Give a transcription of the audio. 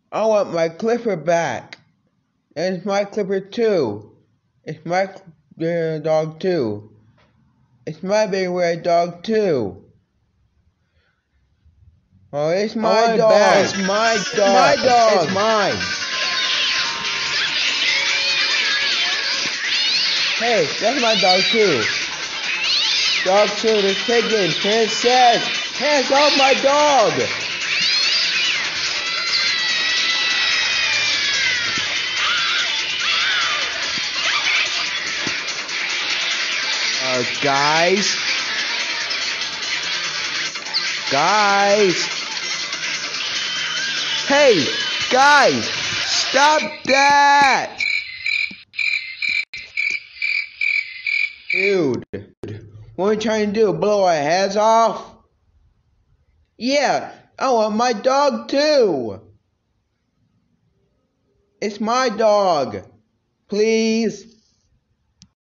I want my Clifford back. And it's my Clifford too. It's my dog too. It's my big red dog too. Oh, it's my dog. Back. It's my dog. My dog. It's mine. Hey, that's my dog too. Dog too is taken. Princess, hands off my dog. Guys. Hey, guys, stop that. Dude, what are you trying to do? Blow our heads off? Yeah, I want my dog too. It's my dog. Please.